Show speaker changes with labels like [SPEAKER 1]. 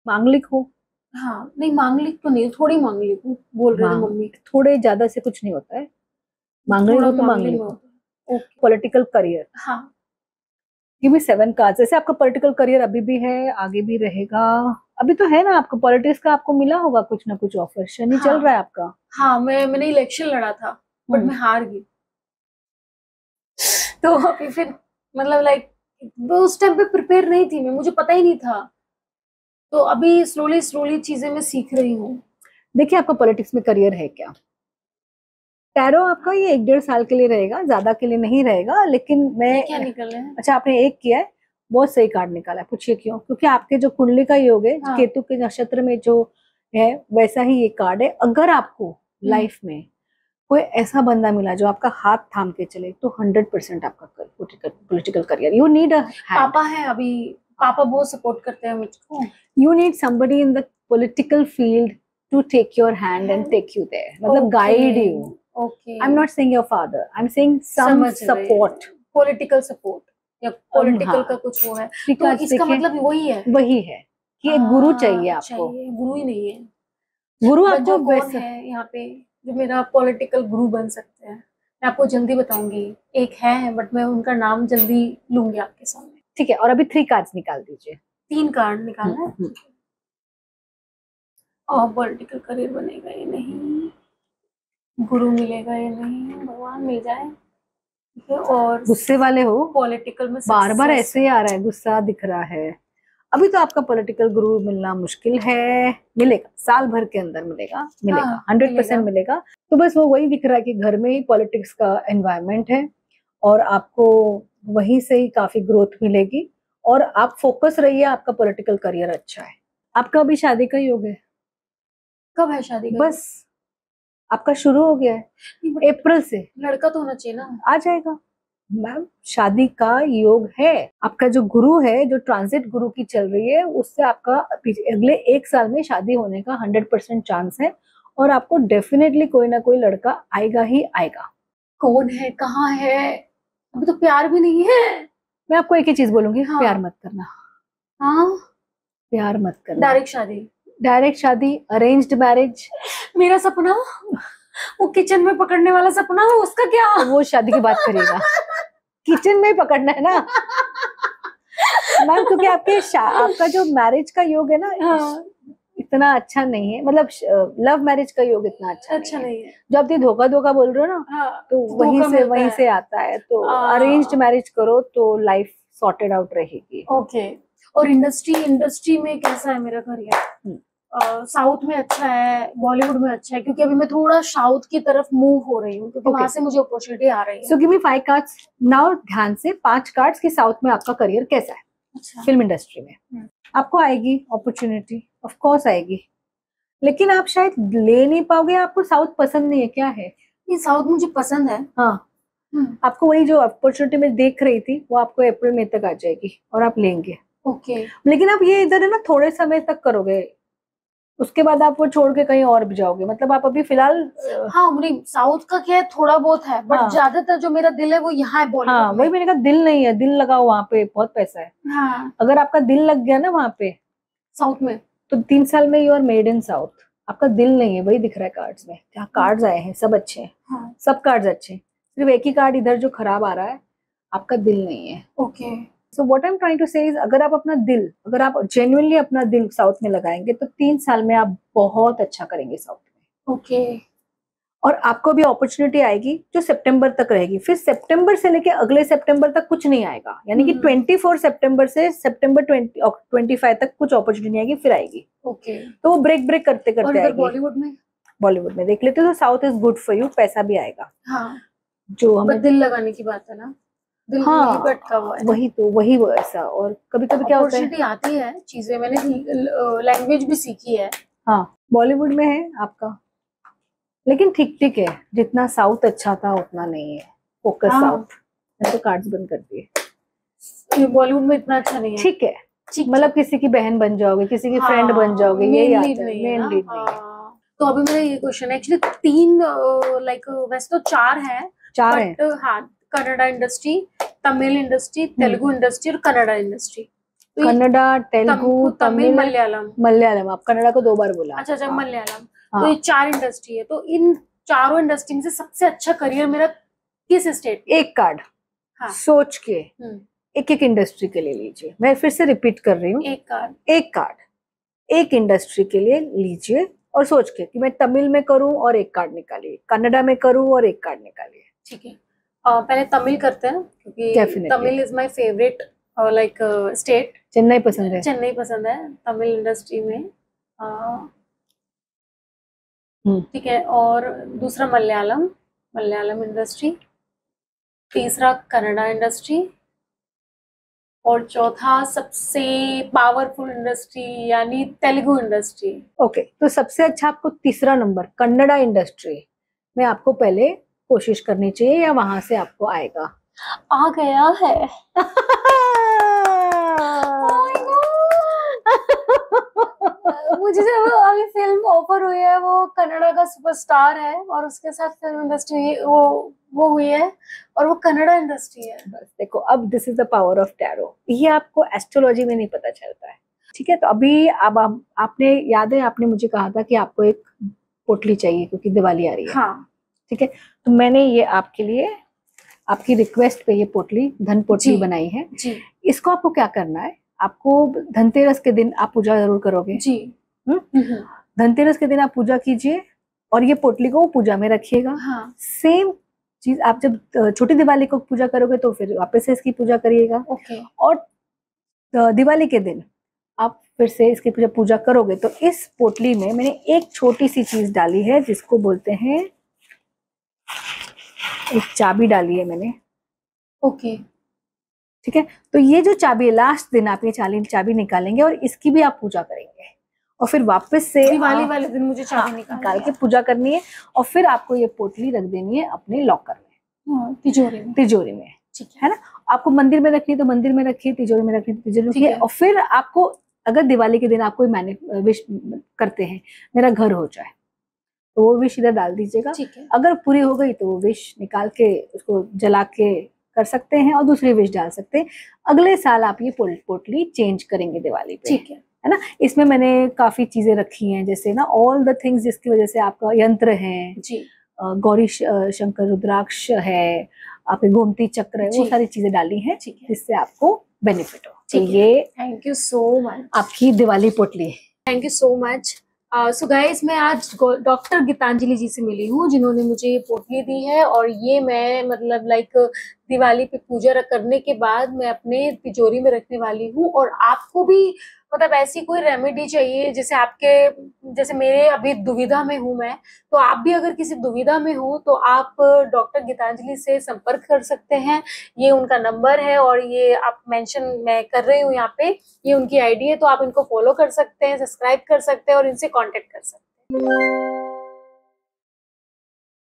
[SPEAKER 1] मांगलिक हो?
[SPEAKER 2] हाँ नहीं, मांगलिक तो नहीं, थोड़ी मांगलिक हूँ, बोल रहे थे मम्मी।
[SPEAKER 1] थोड़े ज्यादा से कुछ नहीं होता है, मांगलिक हो तो मांगलिक हो। पॉलिटिकल करियर,
[SPEAKER 2] हाँ
[SPEAKER 1] गिव मी 7 कार्ड्स। जैसे आपका पॉलिटिकल करियर अभी भी है, आगे भी रहेगा, अभी तो है ना आपको पॉलिटिक्स का, आपको मिला होगा कुछ ना कुछ ऑफर, शनि चल रहा है आपका।
[SPEAKER 2] हाँ मैंने इलेक्शन लड़ा था बट मैं हार गई। तो अभी फिर मतलब लाइक उस टाइम पे प्रिपेयर नहीं थी मैं, मुझे पता ही नहीं था, तो अभी स्लोली स्लोली चीजें मैं सीख रही हूँ।
[SPEAKER 1] देखिए आपका पॉलिटिक्स में करियर है क्या? टैरो आपका ये 1-1.5 साल के लिए रहेगा, ज्यादा के लिए नहीं रहेगा, लेकिन मैं
[SPEAKER 2] क्या निकल रहा है?
[SPEAKER 1] अच्छा आपने एक किया है, बहुत सही कार्ड निकाला है, पूछिए क्यों? क्योंकि आपके जो कुंडली का योग है,
[SPEAKER 2] हाँ।
[SPEAKER 1] केतु के नक्षत्र में जो है वैसा ही ये कार्ड है। अगर आपको लाइफ में कोई ऐसा बंदा मिला जो आपका हाथ थाम के चले तो 100% आपका political career. You need a
[SPEAKER 2] पापा है अभी, पापा बहुत सपोर्ट करते हैं मुझको।
[SPEAKER 1] You need somebody in the political field to take your hand and take you there, मतलब guide you.
[SPEAKER 2] Okay.
[SPEAKER 1] I'm not saying your father. I'm saying some support.
[SPEAKER 2] Political support या political का कुछ वो है, तो इसका मतलब वही है।
[SPEAKER 1] वही है कि एक गुरु चाहिए आपको।
[SPEAKER 2] गुरु ही नहीं है,
[SPEAKER 1] गुरु आपको
[SPEAKER 2] कौन है यहाँ पे जो मेरा पॉलिटिकल गुरु बन सकते हैं, मैं आपको जल्दी बताऊंगी। एक है बट मैं उनका नाम जल्दी लूंगी आपके सामने।
[SPEAKER 1] ठीक है, और अभी 3 कार्ड्स निकाल दीजिए।
[SPEAKER 2] 3 कार्ड निकालना है। और पॉलिटिकल करियर बनेगा या नहीं, गुरु मिलेगा या नहीं, भगवान मिल जाए। और
[SPEAKER 1] गुस्से वाले हो,
[SPEAKER 2] पॉलिटिकल में
[SPEAKER 1] बार बार ऐसे ही आ रहा है, गुस्सा दिख रहा है। अभी तो आपका पॉलिटिकल गुरु मिलना मुश्किल है, मिलेगा साल भर के अंदर मिलेगा, मिलेगा 100% मिलेगा। तो बस वो वही दिख रहा है कि घर में ही पॉलिटिक्स का एनवायरनमेंट है और आपको वहीं से ही काफी ग्रोथ मिलेगी, और आप फोकस रहिए, आपका पॉलिटिकल करियर अच्छा है। आपका अभी शादी का योग है?
[SPEAKER 2] कब है शादी का?
[SPEAKER 1] बस आपका शुरू हो गया है अप्रैल से।
[SPEAKER 2] लड़का तो होना चाहिए ना? आ
[SPEAKER 1] जाएगा मैम, शादी का योग है। आपका जो गुरु है, जो ट्रांजिट गुरु की चल रही है, उससे आपका अगले 1 साल में शादी होने का 100% चांस है, और आपको डेफिनेटली कोई ना कोई लड़का आएगा ही आएगा।
[SPEAKER 2] कौन है, कहाँ है? अभी तो प्यार भी नहीं है।
[SPEAKER 1] मैं आपको एक ही चीज बोलूंगी, प्यार मत करना।
[SPEAKER 2] हाँ
[SPEAKER 1] प्यार मत करना,
[SPEAKER 2] डायरेक्ट शादी।
[SPEAKER 1] डायरेक्ट शादी, अरेंज्ड मैरिज।
[SPEAKER 2] मेरा सपना वो किचन में पकड़ने वाला सपना, उसका क्या?
[SPEAKER 1] वो शादी की बात करेगा। किचन में पकड़ना है ना मैम, क्योंकि आपका जो मैरिज का योग है ना, इतना अच्छा नहीं है, मतलब लव मैरिज का योग इतना अच्छा नहीं है। जब आप धोखा धोखा बोल रहे हो ना, तो वहीं से आता है। तो अरेंज्ड मैरिज करो तो लाइफ सॉर्टेड आउट रहेगी।
[SPEAKER 2] ओके। और इंडस्ट्री में कैसा है मेरा करियर? साउथ में अच्छा है, बॉलीवुड में अच्छा है, क्योंकि अभी मैं थोड़ा साउथ की तरफ मूव हो रही हूँ, क्योंकि वहां से मुझे अपॉर्चुनिटी आ रही है।
[SPEAKER 1] So give me 5 cards now, ध्यान से 5 कार्ड्स की साउथ में आपका करियर कैसा है। अच्छा। फिल्म इंडस्ट्री में आपको आएगी अपॉर्चुनिटी, ऑफ कोर्स आएगी, लेकिन आप शायद ले नहीं पाओगे। आपको साउथ पसंद नहीं है, क्या है?
[SPEAKER 2] ये साउथ मुझे पसंद है।
[SPEAKER 1] हाँ, आपको वही जो अपॉर्चुनिटी में देख रही थी वो आपको अप्रैल मई तक आ जाएगी और आप लेंगे।
[SPEAKER 2] ओके।
[SPEAKER 1] लेकिन आप ये इधर है ना थोड़े समय तक करोगे, उसके बाद आप वो छोड़ के कहीं और भी जाओगे। मतलब आप अभी फिलहाल
[SPEAKER 2] हाँ, साउथ का क्या है, थोड़ा बहुत है, बट ज्यादातर जो मेरा दिल है वो यहाँ है, बॉलीवुड।
[SPEAKER 1] हाँ, वही मैंने कहा, दिल नहीं है, दिल लगाओ, वहाँ पे बहुत पैसा है। हाँ। अगर आपका दिल लग गया ना वहाँ पे
[SPEAKER 2] साउथ में,
[SPEAKER 1] तो 3 साल में you are made in south. आपका दिल नहीं है, वही दिख रहा है कार्ड्स में। जहाँ कार्ड्स आए हैं सब अच्छे हैं। हाँ। सब कार्ड्स अच्छे हैं, सिर्फ एक ही कार्ड इधर जो खराब आ रहा है, आपका दिल नहीं है।
[SPEAKER 2] Okay.
[SPEAKER 1] So what I am trying to say is, अगर आप जेन्युइनली अपना दिल साउथ में लगाएंगे तो 3 साल में आप बहुत अच्छा करेंगे साउथ में।
[SPEAKER 2] ओके।
[SPEAKER 1] और आपको भी अपॉर्चुनिटी आएगी जो सितंबर तक रहेगी, फिर सितंबर से लेके अगले सितंबर तक कुछ नहीं आएगा, यानी कि 24 सितंबर से सितंबर 25 तक कुछ अपॉर्चुनिटी नहीं आएगी, फिर आएगी।
[SPEAKER 2] ओके।
[SPEAKER 1] तो वो ब्रेक करते करते आएगी।
[SPEAKER 2] बॉलीवुड में
[SPEAKER 1] देख लेते तो south is good for you, पैसा भी आएगा।
[SPEAKER 2] हाँ,
[SPEAKER 1] जो हमें
[SPEAKER 2] दिल लगाने की बात है ना, दिल
[SPEAKER 1] हाँ,
[SPEAKER 2] हुआ है।
[SPEAKER 1] वही वो ऐसा। और कभी कभी क्या होता है,
[SPEAKER 2] आती है चीजें, मैंने लैंग्वेज भी सीखी है।
[SPEAKER 1] हाँ, बॉलीवुड में है आपका, लेकिन ठीक ठीक है, जितना साउथ अच्छा था उतना नहीं है। Focus south. मैं तो कार्ड्स बंद कर दिए।
[SPEAKER 2] बॉलीवुड में इतना अच्छा नहीं है।
[SPEAKER 1] ठीक है, मतलब किसी की बहन बन जाओगे, किसी की फ्रेंड बन जाओगे, यही आता है, मेन लीड नहीं है।
[SPEAKER 2] तो अभी मेरा ये क्वेश्चन है, एक्चुअली 3 लाइक वैसे तो 4 है। हाँ, Kannada industry, Tamil industry, Telugu industry और कन्नड़ा इंडस्ट्री। तो ये
[SPEAKER 1] कन्नड़ा, तेलुगु,
[SPEAKER 2] तमिल,
[SPEAKER 1] तमिल,
[SPEAKER 2] मलयालम।
[SPEAKER 1] मलयालम। आप कन्नड़ा को 2 बार बोला।
[SPEAKER 2] अच्छा अच्छा,
[SPEAKER 1] हाँ,
[SPEAKER 2] मलयालम।
[SPEAKER 1] हाँ।
[SPEAKER 2] तो ये 4 इंडस्ट्री है, तो इन चारों इंडस्ट्री में से सबसे अच्छा करियर मेरा किस स्टेट?
[SPEAKER 1] एक कार्ड
[SPEAKER 2] हाँ।
[SPEAKER 1] सोच के एक एक इंडस्ट्री के लिए लीजिए। मैं फिर से रिपीट कर रही हूँ, एक कार्ड एक इंडस्ट्री के लिए लीजिए और सोच के कि मैं तमिल में करूं और एक कार्ड निकालिए, कन्नड़ा में करूं और एक कार्ड निकालिए।
[SPEAKER 2] ठीक है, पहले तमिल करते हैं क्योंकि
[SPEAKER 1] Definitely.
[SPEAKER 2] Tamil is my favourite like state.
[SPEAKER 1] Chennai पसंद है?
[SPEAKER 2] चेन्नई पसंद है तमिल इंडस्ट्री में। ठीक है, और दूसरा मलयालम, मलयालम इंडस्ट्री। तीसरा कन्नड़ा इंडस्ट्री, और चौथा सबसे पावरफुल इंडस्ट्री यानी तेलुगु इंडस्ट्री।
[SPEAKER 1] ओके, तो सबसे अच्छा आपको तीसरा नंबर कन्नड़ा इंडस्ट्री में आपको पहले कोशिश करनी चाहिए, या वहां से आपको आएगा?
[SPEAKER 2] आ गया है। मुझे जब अभी फिल्म ऑफर हुई है, वो कन्नड़ा का सुपरस्टार है और उसके साथ फिल्म इंडस्ट्री वो हुई है, और वो कन्नड़ा इंडस्ट्री है।
[SPEAKER 1] बस देखो, अब this is the power of tarot. ये आपको एस्ट्रोलॉजी में नहीं पता चलता है। ठीक है, तो अभी अब आपने याद है, आपने मुझे कहा था कि आपको एक पोटली चाहिए क्योंकि दिवाली आ रही है।
[SPEAKER 2] हाँ।
[SPEAKER 1] ठीक है, तो मैंने ये आपके लिए, आपकी रिक्वेस्ट पे ये पोटली, धन पोटली बनाई है जी। इसको आपको क्या करना है, आपको धनतेरस के दिन आप पूजा जरूर करोगे जी। धनतेरस के दिन आप पूजा कीजिए और ये पोटली को पूजा में रखिएगा। हाँ। सेम चीज आप जब छोटी दिवाली को पूजा करोगे तो फिर वापस से इसकी पूजा करिएगा। ओके। और दिवाली के दिन आप फिर से इसकी पूजा करोगे। तो इस पोटली में मैंने एक छोटी सी चीज डाली है जिसको बोलते हैं, एक चाबी डाली है मैंने। ओके, ठीक है, तो ये जो चाबी है, लास्ट दिन आप ये चाबी निकालेंगे और इसकी भी आप पूजा करेंगे और फिर वापस से
[SPEAKER 2] दिवाली वाले दिन मुझे चाबी
[SPEAKER 1] निकाल के पूजा करनी है और फिर आपको ये पोटली रख देनी है अपने लॉकर में, तिजोरी में। ठीक है ना, आपको मंदिर में रखनी है तो मंदिर में रखिए, तिजोरी में रखनी है तो तिजोरी में रखिए। और फिर आपको अगर दिवाली के दिन आप कोई विश करते हैं, मेरा घर हो जाए, तो वो विश इधर डाल दीजिएगा। अगर पूरी हो गई तो वो विश निकाल के उसको जला के कर सकते हैं और दूसरी विश डाल सकते हैं। अगले साल आप ये पोटली चेंज करेंगे दिवाली पे, ठीक है ना। इसमें मैंने काफी चीजें रखी हैं, जैसे ना ऑल द थिंग्स जिसकी वजह से आपका यंत्र है जी, गौरी शंकर रुद्राक्ष है, आपके गोमती चक्र है, वो सारी चीजें डाली हैं जिससे आपको बेनिफिट हो। तो ये
[SPEAKER 2] थैंक यू सो मच,
[SPEAKER 1] आपकी दिवाली पोटली।
[SPEAKER 2] Thank you so much. So guys, मैं आज डॉक्टर गीतांजलि जी से मिली हूँ जिन्होंने मुझे ये पोटली दी है, और ये मैं मतलब लाइक दिवाली पे पूजा करने के बाद मैं अपने तिजोरी में रखने वाली हूँ। और आपको भी मतलब ऐसी कोई रेमेडी चाहिए, जैसे मेरे अभी दुविधा में हूँ मैं, तो आप भी अगर किसी दुविधा में हो तो आप डॉक्टर गीतांजलि से संपर्क कर सकते हैं। ये उनका नंबर है और ये आप मेंशन मैं कर रही हूँ यहाँ पे, ये उनकी आईडी है, तो आप इनको फॉलो कर सकते हैं, सब्सक्राइब कर सकते हैं और इनसे कांटेक्ट कर सकते हैं।